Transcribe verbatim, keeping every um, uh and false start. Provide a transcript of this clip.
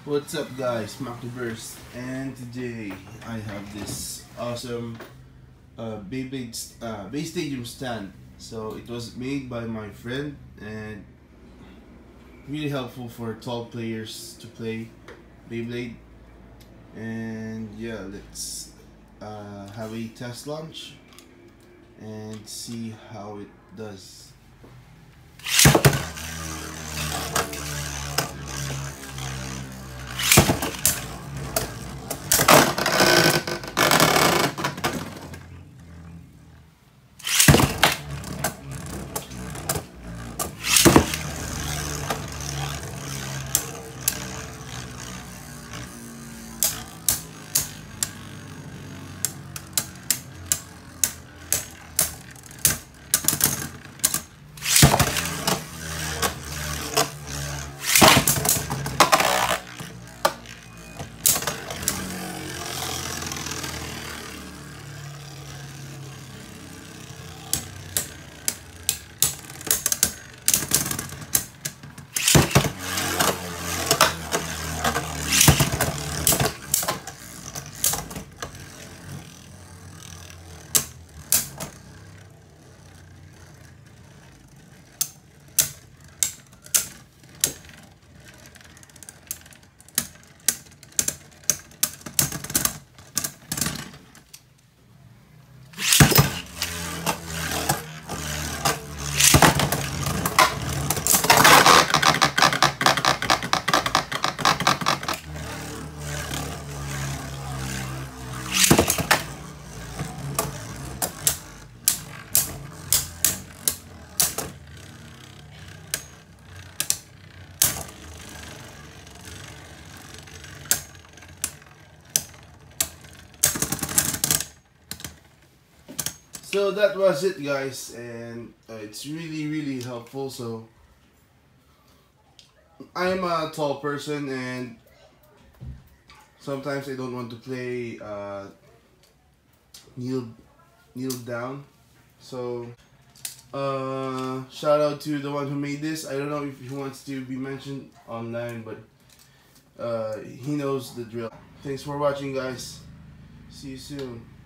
What's up guys, Mackiverse, and today I have this awesome uh, Beyblade uh, Bay Stadium stand. So it was made by my friend and really helpful for twelve players to play Beyblade. And yeah, let's uh, have a test launch and see how it does. So that was it guys, and uh, it's really really helpful. So I'm a tall person and sometimes I don't want to play uh, kneel, kneel down. So uh, shout out to the one who made this. I don't know if he wants to be mentioned online, but uh, he knows the drill. Thanks for watching guys. See you soon.